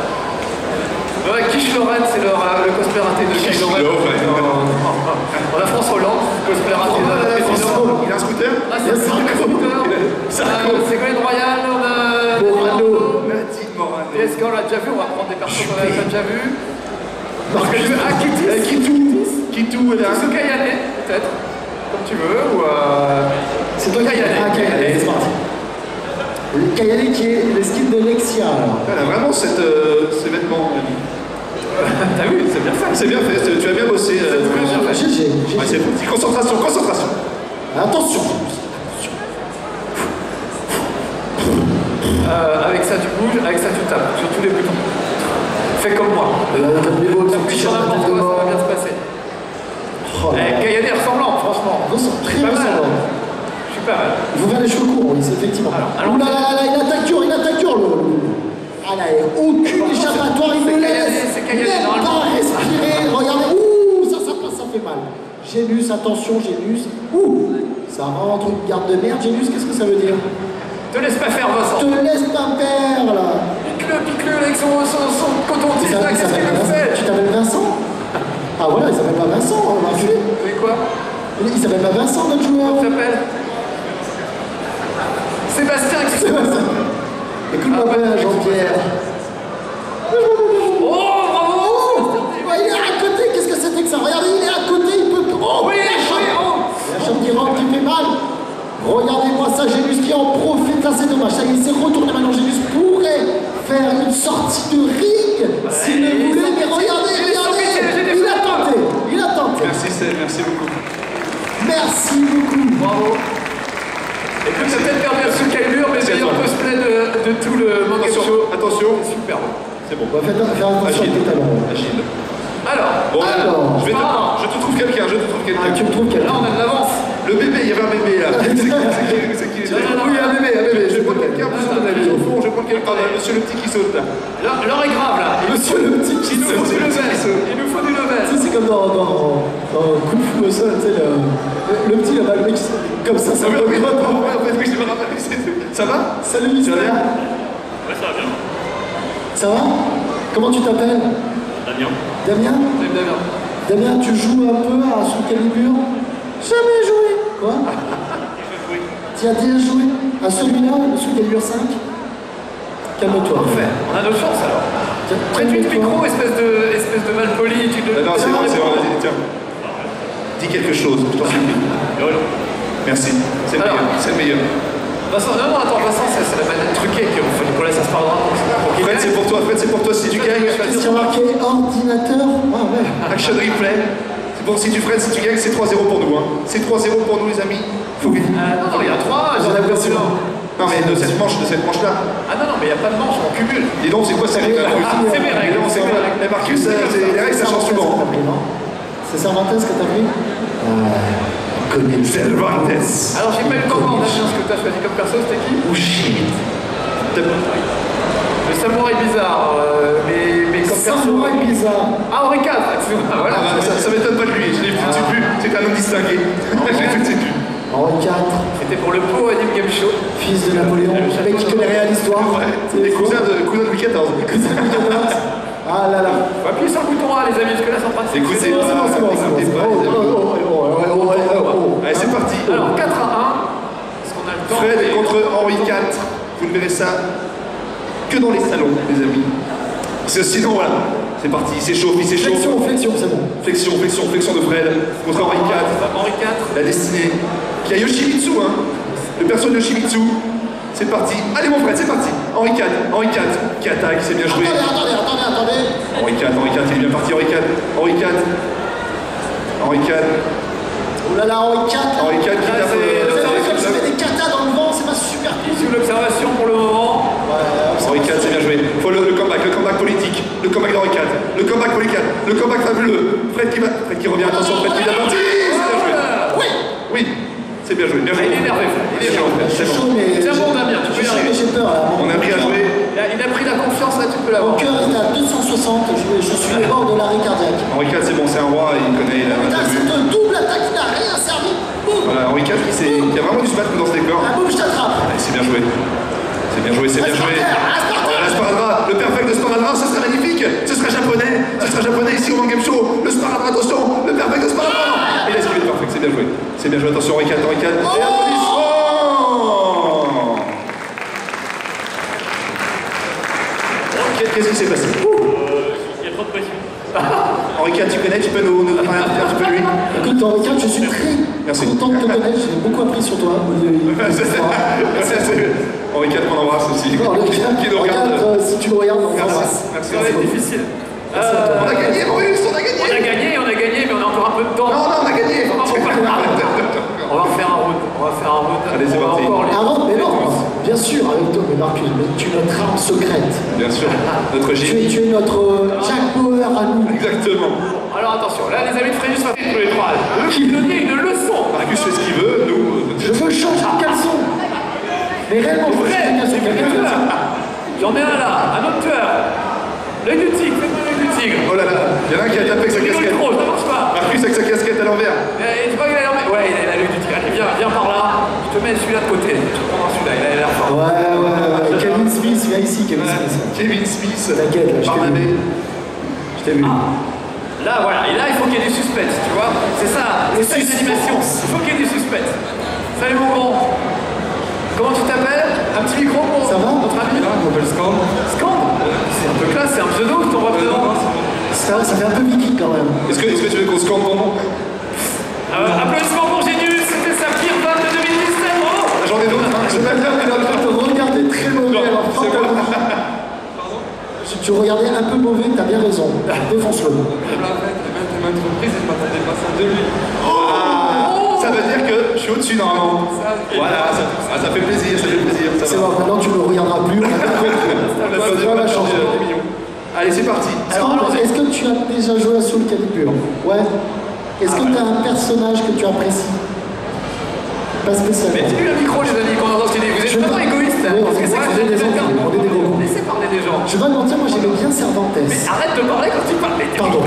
Ouais, Kish Lorraine, c'est leur, euh, le cosplay raté de Kish Kish Lorraine. Lorraine. On a France Hollande, cosplay raté de la présidente. Il a un scooter? Ah, c'est Sarko. Sarko. Euh, Ségolène Royal, on a. Morano. Nadine Morano. Et est-ce qu'on l'a déjà vu? On va prendre des personnes qu'on n'avait pas déjà vues. Parce que je Ah, Kitty. Eh, Kitou. Kitou, elle a un Suzuka Yane, peut-être. Comme tu veux, ou. Euh... C'est toi qui Kayane. Ah, Kayane, c'est parti. Le Kayane qui est le skin de Lexia. alors. Elle a vraiment cette, euh, ces vêtements. Nadine. T'as vu? C'est bien fait. C'est bien fait, c'est- tu as bien bossé. euh, C'est très bien fait. G G. G G. Ouais, c'est bon. Concentration, concentration. Attention. Euh, avec ça, tu bouges, avec ça, tu tapes sur tous les boutons. Fais comme moi. Euh, comme les mots qui Appuie sur sont n'importe de quoi, ça mort. va bien se passer. Oh là Eh, là. Kayane est ressemblant, franchement. Ils sont très Pas mal. ressemblants. Je suis pas mal. Il faut faire les cheveux courts, oui, c'est effectivement. Alors, allons- Ouh là là là là, il attaque dur, il attaque dur, le. Ah là, il n'y a aucune échappatoire, il c'est me Kayane, laisse c'est Kayane, même normalement. pas respirer. Regardez, ouh, ça, ça passe, ça fait mal. Génus, attention, Génus. Ouh, ça rentre une garde de merde. Génus, qu'est-ce que ça veut dire? Te laisse pas faire, Vincent. Te laisse pas faire, là. Pique-le, pique-le avec son, son, son coton-tige, Ça- là, il qu'est-ce s'appelle qu'il me Vincent. fait? Tu t'appelles Vincent? Ah voilà, il s'appelle pas Vincent, on va enculé. C'est quoi? Il s'appelle pas Vincent, notre joueur. Comment il s'appelle? Sébastien, C'est excuse-moi. Vincent. Écoute-moi bien, Jean-Pierre. Oh, bravo! Ouais, il est à côté, qu'est-ce que c'était que ça? Regardez, il est à côté, il peut. Oh, Oui, la chambre, oui, oh. la chambre qui rentre, qui fait mal. Regardez-moi ça, Génus qui en profite, là c'est dommage. Ça y est, il s'est retourné maintenant. Génus pourrait faire une sortie de ring s'il le voulait, mais regardez, regardez, il a tenté, il a tenté. Merci, Seb, merci beaucoup. Merci beaucoup. Bravo. Écoute, c'est peut-être perdu ce Calibur, mais meilleur cosplay de, de tout le manga Attention, show. attention. Superbe. C'est bon. On va faire, faire attention Agile. tout à l'heure. Agile. Alors, Bon, Alors. je, vais te, Ah. je te trouve quelqu'un, je te trouve Ah, quelqu'un. tu me trouves là quelqu'un. on a de l'avance. Le bébé, il y avait un bébé là. C'est qui, c'est qui, c'est qui Non, non, non, Oui, un bébé, un bébé. Je prends quelqu'un, Non, plus non, ton avis. non. Au fond, je prends quelqu'un. Ah, monsieur le petit qui saute là. L'heure l'heure est grave là. Il Monsieur le petit qui il nous faut saute. du level. Il nous faut du level. Tu sais, c'est comme dans, dans, dans Kung Fu au sol, tu sais, le, le petit là-bas, le mec, comme ça, ça Ah oui, me oui, regarde. oui, en fait, oui, je me rappelle. Ça va Salut, Tu vas Mystère. bien Ouais, ça va bien. Ça va? Comment tu t'appelles? Damien. Damien? J'aime bien. Damien, tu joues un peu à Soul Calibur? Jamais joué. Quoi? Tu as déjà joué à celui-là, le Soul Calibur cinq? Calme-toi. Parfait. On a nos chances alors. Tiens, Prête-lui le calme-toi. micro, espèce de, espèce de malpoli. Tu Ah, non, c'est bon, c'est bon, vas-y, tiens. Dis quelque chose, je t'en supplie. Merci, c'est le Alors. meilleur, c'est le meilleur. Vincent, non, non, attends, Vincent, c'est c'est la manette truquée qu'il faut qu'on laisse à ce pardon. Fred, c'est pour toi, Fred, c'est pour toi. Si tu gagnes, Qu'est-ce qu'il y a marqué? Ordinateur? Ah ouais. action replay. C'est bon, si tu Fred, si tu gagnes, c'est trois zéro pour nous. Hein. C'est trois zéro pour nous, les amis. Faut gagner. Ah non, non, il y a trois, j'en ai perdu un. Non, mais de cette manche, de cette manche-là. Ah non, non, mais il n'y a pas de manche, on cumule. Dis donc, c'est quoi ces règles Ah, c'est mes règles, Non, c'est c'est mes quoi règles. Eh, Marcus, ça, c'est- les règles, ça change souvent. C'est Cervantes que t'as pris? Ah, on connaît le Cervantes. Alors, j'ai pas eu le temps d'en ce que t'as choisi comme perso, c'était qui? Le samouraï bizarre, euh, mais, mais comme perso. Samouraï bizarre. Ah, Henri quatre, excuse-moi, voilà. Ah, ça, ça m'étonne pas de lui, je l'ai vu tout de suite vu. C'est un homme distingué. Je l'ai tout de suite vu. Henri quatre, C'était pour le Pau Anime Game Show. fils de Napoléon, le mec qui connaît rien à l'histoire. Ouais, C'est les faux. cousins de, cousins de Louis quatorze. Cousin de Louis quatorze. Ah là là. Faut appuyer sur le bouton A, les amis, parce que là, c'est en train de Écoutez, C'est bon, c'est bon, c'est bon, c'est bon. Écoutez pas, Oh, les oh, amis. oh, oh, oh, oh, oh, oh. Allez, c'est parti. Alors, quatre à un. Est-ce qu'on a le temps? Fred contre Henri quatre. Vous ne verrez ça que dans les salons, les amis. Parce que sinon, voilà. C'est parti, il s'échauffe, il s'échauffe. Flexion, flexion, c'est bon. Flexion, flexion, flexion de Fred contre Henri quatre. Henri quatre. La destinée. Qui a Yoshimitsu, hein. Le perso de Yoshimitsu. C'est parti. Allez, mon Fred, c'est parti. Henri quatre, Henri quatre qui attaque, c'est bien joué. Attendez, attendez, attendez, attendez. Henri quatre, Henri quatre, il est bien parti, Henri quatre. Henri quatre. Henri quatre. Oh là là, Henri quatre. Henri quatre qui Là, tape. c'est- Vous euh, avez vu comme je fais des katas dans le vent, c'est pas super cool. Sous l'observation pour le moment. Henri quatre, c'est bien joué. Faut le, le comeback, le comeback politique. Le comeback d'Henri quatre. Le comeback politique. Le comeback fabuleux. Fred qui va. Fred qui revient, attention, Fred qui l'a parti. C'est bien joué. Oui. Oui. C'est bien joué, bien Ah, joué. il est énervé, Fred. Il est C'est énervé. bon, c'est Chaud, bon. mais. Tiens bon, Damien, tu peux y J'ai chaud, arriver. mais j'ai peur là. On a appris à jouer. Il a, il a pris la confiance, là, tu peux Mon l'avoir. cœur est à deux cent soixante, je, je suis au bord de l'arrêt cardiaque. Henri quatre, c'est bon, c'est un roi, il connaît, il a Putain, un c'est vu. un double attaque, il n'a rien servi. Boum. Voilà, Henri quatre qui, s'est- qui a vraiment dû se battre dans ce décor. Ah, boum, je t'attrape. Allez, c'est bien joué. C'est bien joué, c'est bien joué. Voilà, la sparadrap, le perfect de sparadrap, ce sera magnifique. Ce sera japonais, ce sera japonais ici au Game Show. Le sparadrap, attention, le perfect de sparadrap. Il a esquivé le perfect, c'est bien joué. C'est bien joué, attention, Henri quatre, Henri quatre. Et applaudissements. Qu'est-ce qui s'est passé? Il y a trop de pression. Henri quatre, tu connais, tu peux nous, nous parler un petit peu de lui? Écoute, Henri quatre, je suis très Merci. content de te connaître, j'ai beaucoup appris sur toi. Henri quatre, qu'on embrasse aussi. Non, le Qui qui nous regarde. regarde, euh, si tu le regardes, on t'embrasse. Merci, Ça va merci. être difficile. Merci à Euh, toi. On a gagné, Maurice, on a On a gagné. gagné, on a gagné, mais on a encore un peu de temps. Non, non, on a gagné. On va refaire un round. On va faire un round. Allez, c'est On va parti. encore les- Ah non, mais non, bien sûr, avec toi, mais Marcus, mais tu es notre âme secrète. Bien sûr, notre Tu es, Gilles. tu es notre euh, Jack Bauer à nous. Exactement. Alors attention, là les amis de Fréjus va faire tous les trois. Eux qui donnaient une leçon. Marcus fait ce qu'il veut, nous. Je veux changer de caleçon. Mais réellement, je veux changer de caleçon. Vrai, Quelqu'un fait ça. J'en ai un là, un autre tueur. L'œil du tigre, faites-moi l'œil du tigre. Oh là là, il y en a un qui a tapé avec sa Il rigole casquette. trop, ça marche pas. Marcus avec sa casquette à l'envers. Et tu vois qu'il a l'air. Ouais, il a l'œil du tigre. Allez, viens, viens par là. Je te mets celui-là de côté. Je te prends celui-là, il a l'air fort. Ouais, ouais, ouais. Kevin Smith, viens ici, Kevin Smith. Kevin Smith. T'inquiète, là, je t'ai Barnabé. vu. Je t'ai vu. Là, voilà, et là, il faut qu'il y ait du suspense, tu vois. C'est ça, c'est ça une animation. Il faut qu'il y ait du suspense. Salut mon grand. Comment tu t'appelles? Un petit ce micro pour Ça va? notre ami. Je m'appelle Scand. Scand. C'est un peu classe, c'est un pseudo que t'en vois dedans. Ça, ça fait un peu viking quand même. Est-ce que, est-ce que tu veux qu'on scande ton nom? Euh, applaudissements pour Génius, c'était sa pire vanne de deux mille dix-sept, bravo. J'en ai d'autres. Hein. Je vais dire que là, te regarder très mauvais. Non, Alors, c'est bon. Si tu regardais un peu mauvais, t'as bien raison. Défonce-le. Je m'appelle maintes et maintes reprises et je m'attendais pas ça de lui. Ah, ça veut dire que je suis au-dessus normalement. Ça, Voilà, ça, ah, ça fait plaisir, ça fait plaisir. Ça C'est va. bon, maintenant tu ne regarderas plus. On a bien compris. On a pas Ça va de- changer. des millions. Allez, c'est parti. Alors, est-ce que tu as déjà joué à Soul Calibur? Ouais. Est-ce que tu as un personnage que tu apprécies? Pas spécialement. Mettez-lui le micro, les amis, qu'on entend ce qu'il dit. Vous êtes Je- vraiment égoïste, hein, Oui, on parce que est- c'est que on vous est êtes des quelqu'un. enfants, on est des gros. Laissez parler des gens. Je vais pas te mentir, moi j'aimais bien Cervantes. Mais arrête de parler quand tu parles. Pardon.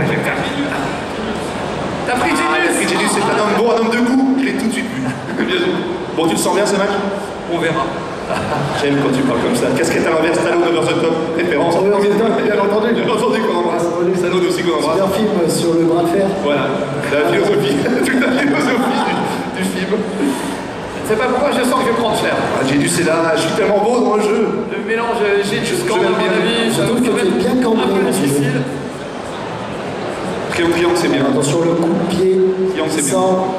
T'as pris Génius. Et Génius, c'est un homme bon, un homme de goût. Je l'ai tout de suite vu. Bien sûr. Bon, tu le sens bien ce match? On verra. J'aime quand tu parles comme ça. Casquette à l'envers, Stallone over the top. Référence. Oui, on est dedans, bien entendu. Bien entendu qu'on embrasse. Stallone aussi qu'on embrasse. Super film sur le bras de fer. Voilà. La philosophie. Toute la philosophie du, du film. C'est pas pourquoi je sens que je vais prendre cher. Ah, Génius, c'est là. Je suis tellement beau dans le jeu. Le mélange Génius, Je Scand, à l'aime mon bien. avis, ça Surtout va que tu es bien être cambré un peu dans ce jeu. difficile. Triangle, triangle, c'est bien. De Attention, le coup de pied. Triangle, c'est bien. Sans.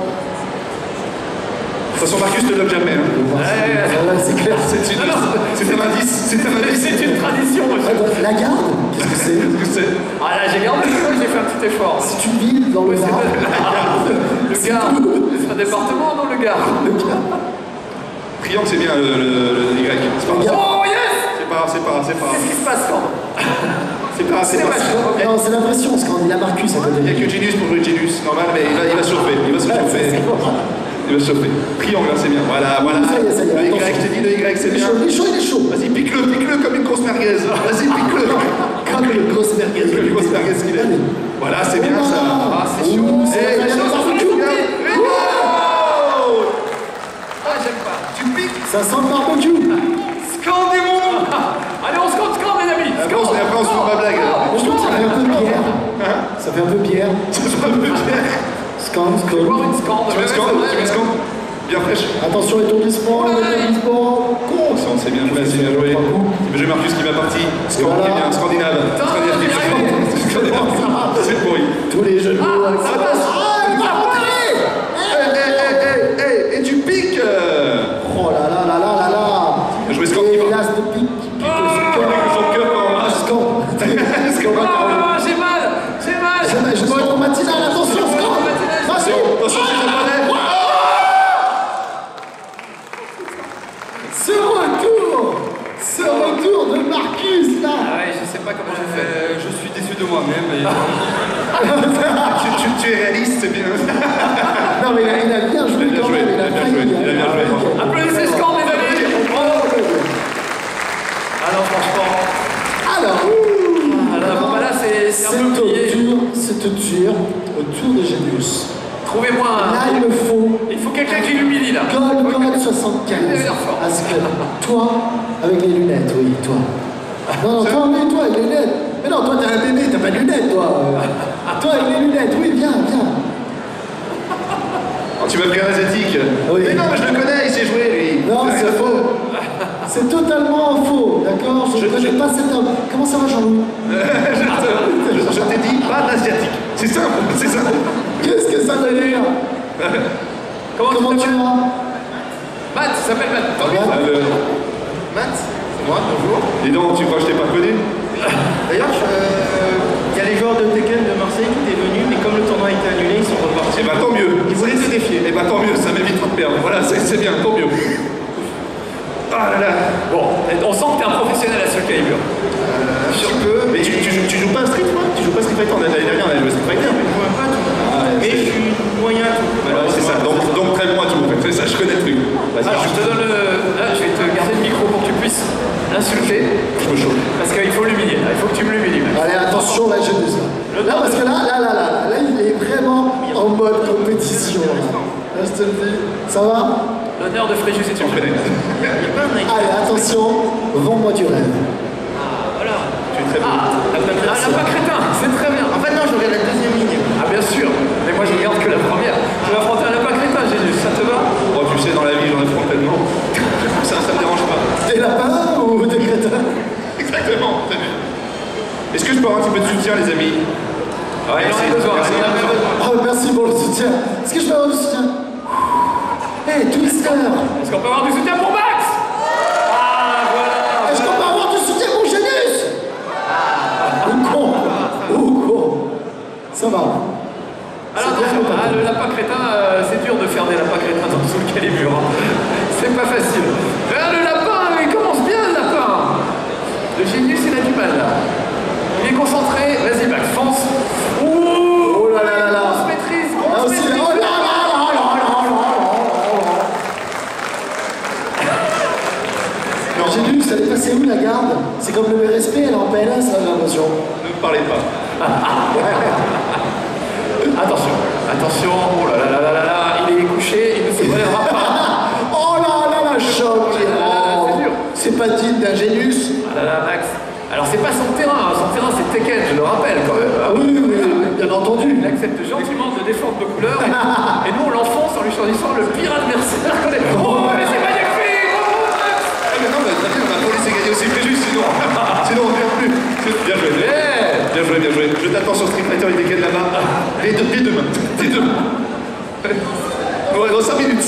toute façon, Marcus ne love jamais. Hein. Ouais, Voilà, c'est clair. C'est une- c'est un indice. C'est un indice. c'est une tradition, monsieur. La garde, qu'est-ce que c'est? Qu'est-ce que c'est? Ah là, j'ai gardé le truc, j'ai fait un petit effort. C'est une ville dans le Oui, c'est Var. le Gard. C'est un département, non, le Gard. Triangle, c'est bien le, le, le Y. C'est pas grave. Oh yes. C'est pas grave, c'est pas grave, c'est pas Qu'est-ce grave. qui se passe, Scand? C'est pas grave, c'est C'est pas vachement. grave. Non, c'est l'impression, parce qu'il y a Marcus à côté. Il n'y a que Genius pour jouer Genius, normal, mais il va, il va se chauffer. Il va se chauffer. Il va se chauffer. Triangle, là, c'est bien. Voilà, voilà. Ça y est, ça y est, Le Y, attention. je t'ai dit, le Y, c'est Il est bien. chaud, il est chaud, il est chaud. Vas-y, pique-le, pique-le comme une grosse merguez. Vas-y, pique-le. Comme le grosse merguez. Comme une grosse merguez qu'il est. Allez. Voilà, c'est bien ça. Ah, c'est chaud. Ouh, c'est Eh, bien, les choses ça sont sent tout le bien. barbecue. Ah, j'aime pas. Tu piques. Ça sent le barbecue. Scandez mon nom. Allez, on scande, scande, les amis. Après, on se- après, on se fout ma blague. Moi, je trouve que ça fait un peu bière. Ça fait un peu bière. Ça fait un peu bien. Scan, Boire scan. une scande. Tu mets scande, tu mets scande. Bien fraîche. Attention, étourdissement, étourdissement. Con. Ça, c'est bien joué, c'est bien joué. C'est bien joué, Marcus qui va partir. Scand, Voilà. qui est bien, scandinave. Scandinave, qui est bien. Scandinave. C'est pourri. Tous les jeux de mots. avec ça. ça passe. Ah, il va rentrer. Eh, eh, eh, eh, eh, et tu piques. Oh là là là là là là. Bien joué, Scand qui Et va. l'as de pique qui pique le Avec son cœur quand on rase. Scan. Scand. Ah, j'ai mal. J'ai mal. Je dois être au matinal, attention, Scan. Vas-y. Attention, c'est japonais. Ce retour, ce retour de Marcus là. Ah ouais, je sais pas comment j'ai fait. Euh, je suis déçu de moi-même. Et... Tu, tu, tu es réaliste, c'est bien. Non mais il a, il a bien joué Il a bien quand joué, même, il a il a bien failli. joué, il a bien joué, franchement. Applaudissez Scand, les amis. Ah non, franchement. Alors, Ah là, bon, bah là, c'est c'est un c'est peu au plié. tour, c'est au tour, au tour de Génius. Trouvez-moi Là, un. il me faut Il faut quelqu'un qui l'humilie là. Gold Gold soixante-quinze. Parce que toi, avec les lunettes, oui, toi. Non, non, toi, oui, toi, avec les lunettes. Mais non, toi, t'es un bébé, t'as pas de lunettes, toi. Toi, avec les lunettes, oui, viens, viens. Oh, tu vas me faire asiatique. Oui. Mais non, je le connais, il sait jouer, lui. Non, c'est faux. C'est totalement faux, d'accord? Je ne Je- connais je- pas cet homme. Comment ça va, Jean-Louis? Je, je t'ai dit, pas d'asiatique. C'est simple, c'est simple. Qu'est-ce que ça veut dire? Comment, Comment tu tu t'appelles vas? Matt, il s'appelle Matt. Tant mieux. Matt. Euh, Matt, c'est moi, bonjour. dis donc, tu crois que je t'ai pas connu? D'ailleurs, je- euh, il y a les joueurs de Tekken de Marseille qui étaient venus, mais comme le tournoi a été annulé, ils sont repartis. Eh ben tant mieux. Ils voulaient te défier. Eh ben tant mieux, ça m'évite de perdre. Voilà, c'est c'est bien, tant mieux. Ah là là. Bon, on sent que t'es un professionnel à ce calibre. Un petit peu, Mais tu, tu, joues- tu joues pas à Street, toi? Tu joues pas à Street Fighter? L'année dernière, on a joué à Street Fighter. je vois pas tout. Ah, mais c'est- je suis moyen à tout. Voilà, c'est ça. Donc, donc traite-moi tout. C'est ça, je connais le truc. Vas-y, Alors, je te donne le. Là, je vais te garder le micro pour que tu puisses l'insulter. je me chauffe. Parce qu'il faut l'humilier. là. Il faut que tu me l'humilies. Matt. Allez, attention, là, Génius. Là. Là, parce que là, là, là, là, là, il est vraiment en mode compétition. Là, Là, je te le dis. Ça va? L'honneur de Fréjus est Tu me une connais. Il y a pas un Nike. Allez, attention, vends-moi du rêve. Voilà. Tu es très bon. Ah, la pas crétin, c'est très bien. En fait, non, je regarde la deuxième ligne. Ah, bien sûr. Mais moi, je regarde que la première. Tu vas affronter un lapin crétin, Jésus. Ça te va? Oh, tu sais, dans la vie, j'en affronte tellement. Ça, ça me dérange pas. Des lapins Hé, Twister. Est-ce qu'on peut avoir du soutien pour Max? Ah, voilà. Est-ce qu'on peut avoir du soutien pour Janus? Ou con. Ou con. Ça va. Alors attention, ah, le lapin crétin, euh, c'est dur de faire des lapins crétins dans sous le Calibur. Hein. C'est pas facile. Ah, le lapin, il commence bien le lapin. Le Génius, il a du mal là. Il est concentré. Vas-y Max, fonce. Ouh, Oh là là là là. on se maîtrise, on Ah, se aussi, maîtrise. oh là là là là là là là là. Janus, elle est passée où la garde? C'est comme le R S P, elle est en P L S, là, j'ai l'impression. Ne me parlez pas. Attention, attention. Oh là là là là là là. Il est couché, il ne se relèvera pas. Oh là là là, choc. Ah, c'est dur. C'est pas digne d'un Janus. Ah là là, Max. Alors c'est pas son terrain, son terrain c'est Tekken, je le rappelle quand même. Ah oui, oui, oui, bien entendu. Il accepte gentiment de défendre nos couleurs et, et nous on l'enfonce en lui choisissant le pire adversaire qu'on ait. Oh mais c'est magnifique! Oh, Max. Ah, mais non, mais t'as vu, on a pas laissé gagner aussi préjuste, sinon, sinon on ne vient plus. Bien joué, Eh. bien joué, bien joué. Je t'attends sur Street Fighter avec des Ken là-bas. Les deux, les deux mains, les deux mains. Ouais, dans cinq minutes.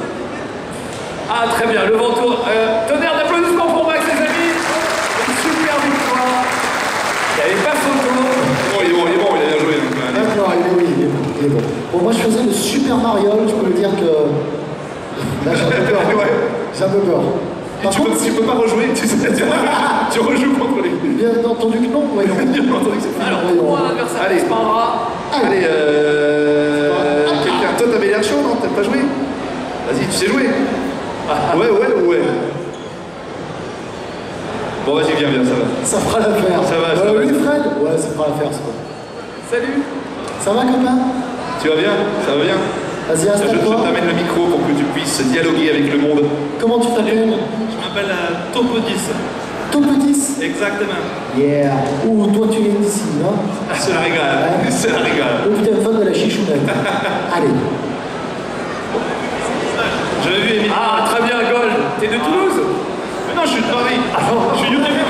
Ah très bien, le vautour. Euh, tonnerre d'applaudissements pour Max les amis. Une super victoire. Il n'y avait pas photo. Bon, il est bon, il est bon, il a bien joué. Donc, euh, D'accord, il est, oui, il est bon, il est bon. Bon, moi je faisais le Super Mario, je peux le dire que. Là j'ai un peu peur. Ouais. J'ai un peu peur. Et Par tu, peux, contre, tu peux pas rejouer, tu, sais, tu, tu rejoues contre les. bien entendu que non, voyons. Bien entendu que c'est fini. Alors Voyons. pour un adversaire Allez. qui se parlera. Allez, euh. Quelqu'un. Toi, t'avais l'air chaud, non? T'as pas joué? Vas-y, tu sais jouer? Ouais, ouais, ouais. Bon, vas-y, viens, viens, ça va. Ça fera l'affaire. Ça va, ça euh, va. Oui, Fred? Ouais, ça fera l'affaire, c'est bon. Salut. Ça va, copain? Tu vas bien? Ça va bien? Vas-y, Je, je installe-toi. t'amène le micro pour que tu puisses dialoguer avec le monde. Comment tu t'appelles? Je m'appelle euh, Topo dix. Topetis? Exactement. Yeah. Ouh, toi tu viens d'ici, non? C'est la régale, c'est la régale. Oh putain, fan de la chichounette. Allez. J'avais vu Émilie. Ah très bien Gold. T'es de Toulouse? Mais non, je suis de Paris. Je suis youtubeur.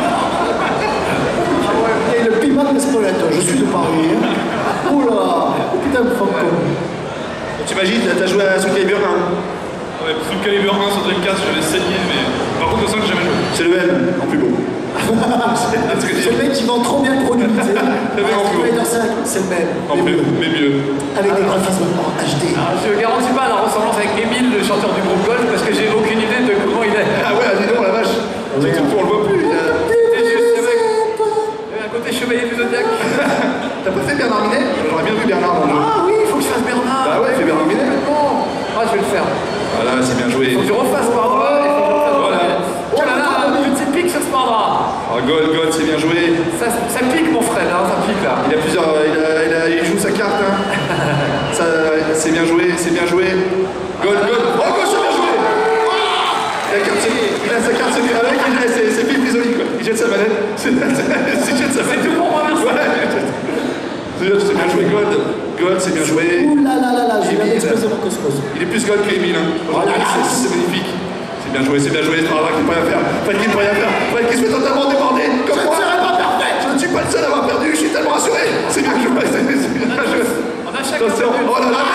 Et le piment de l'Espolette, je suis de Paris. Hein. Oh là. Oh putain, Franco. T'imagines, t'as joué à Soul Calibur un? Ouais, Soul Calibur un sur Dreamcast, j'avais saigné, mais par contre, le cinq, j'ai jamais joué. C'est le M, en plus beau. C'est ce que C'est le mec qui vend trop bien le produit. tu sais. Le même en Ah, plus. Spider cinq, c'est le même. En plus, mais mieux. Avec des graphismes en H D. Alors, je garantis pas la ressemblance avec Émile, le chanteur du groupe Gold, parce que j'ai aucune idée de comment il est. Ah ouais, dis donc, la vache. Surtout qu'on le voit plus. il a- C'est juste ce mec. Il y a un côté chevalier du Zodiac. T'as pas fait Bernard Minet? J'aurais bien vu Bernard dans le jeu. Ah oui, il faut que je fasse Bernard. Bah ouais, fais Bernard Minet. Complètement. Ah, je vais le faire. Voilà, c'est bien joué. Faut que je refasse Barbara et faut que je refasse Voilà. Oh là là, petit pic sur ce Barbara. Oh, Gold, Gold, c'est bien joué. Ça, ça pique mon frère, hein, ça pique là. Il a plusieurs. Il, a, il, a, il joue sa carte, hein. Ça, c'est bien joué, c'est bien joué. Gold, Gold. Oh, Gold, c'est bien joué. Il a, carte, il a sa carte secrète avec, il a ses, ses piles prisonniers, quoi. Il jette sa manette. C'est, c'est, il jette sa manette. C'est tout pour moi, merci. Ouais. C'est bien joué, Gold. Gold, c'est bien joué. Ouh là là là là, je viens Émile. d'exploser mon cosmos. Il est plus Gold qu'Emile, hein. Voilà. C'est, c'est magnifique. C'est bien joué, c'est bien joué. Strava qui ne peut rien faire. Fred qui ne peut rien faire. Fred qui se fait totalement déborder. Comme Je moi. ne serai pas parfait. Je ne suis pas le seul à avoir perdu, je suis tellement rassuré. C'est bien joué, c'est, c'est bien joué. On a chacun Attention, perdu. oh là là,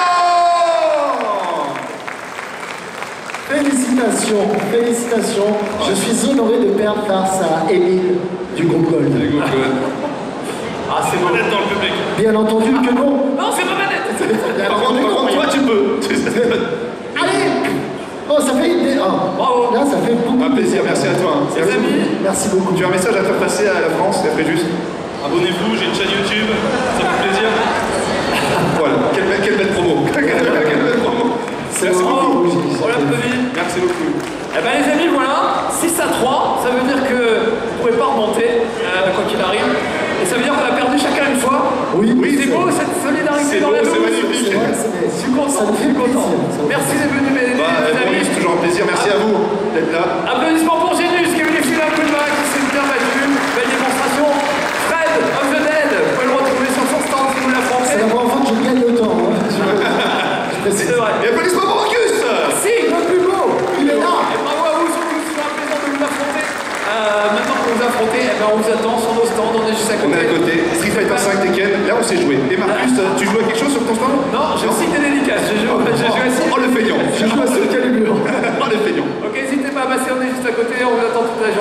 Félicitations, félicitations. Je suis honoré de perdre face à Émile du groupe Gold. Ah, c'est bon. Manette dans le public. Bien entendu que non. Non, c'est ma manette. Bien Par entendu contre, par que contre, non. toi, tu peux. Tu sais. Allez. Oh, ça fait une... Oh. Bravo. Là, ça fait beaucoup. Un plaisir, merci à toi. Les amis. Merci beaucoup. Tu as un message à faire passer à la France, après juste. Abonnez-vous, j'ai une chaîne YouTube, ça fait plaisir. Voilà, quelle belle, quelle belle promo. Quelle belle promo. Merci beaucoup. On l'applaudit. Merci beaucoup. Eh ben les amis, voilà, six à trois, ça veut dire que vous ne pourrez pas remonter, euh, quoi qu'il arrive. Et ça veut dire qu'on a perdu chacun une fois. Oui, Oui, C'est beau cette solidarité C'est dans beau, la c'est loose. magnifique. C'est vrai, c'est vrai. Je suis content, Ça me je fait suis content. plaisir. Ça me fait Merci d'être venus mes Bah, mes pour lui, amis. c'est toujours un plaisir. Merci à vous d'être là. Applaudissements pour Génus qui est venu filer un coup de main, qui s'est bien battu. Belle démonstration. Fred of the Dead, vous pouvez le retrouver sur son stand si vous C'est l'affrontez. la première fois que je gagne autant. Hein. Je, je précise. C'est vrai. Et applaudissements pour Marcus. Merci. Le plus beau, il est là. Et bravo à vous, surtout, c'est un plaisir de vous affronter. Euh, maintenant que vous vous affrontez, eh ben, on vous attend sur nos stands, on est juste à On côté. est à côté. Street Fighter cinq Tekken, là on sait jouer. Et Marcus, tu joues à quelque chose sur ton stand? Non, j'ai aussi que des dédicaces. J'ai joué, j'ai joué à Oh le feignant. Je joue à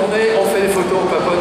journée, on fait des photos, on papote.